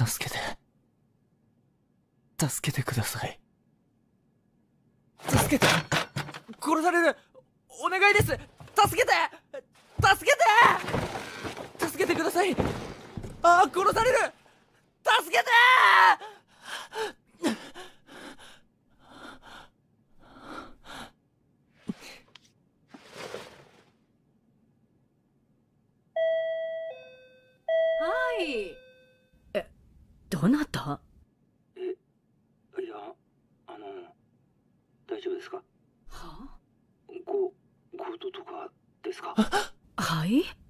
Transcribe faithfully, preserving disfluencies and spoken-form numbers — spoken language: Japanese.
助けて。助けてください。助けて。殺される。お願いです。助けて。助けて。助けてください。ああ、殺される。助けて。 はい。え、どなた？ え、いや、あの、大丈夫ですか？ は？ ご、強盗とかですか？ はい。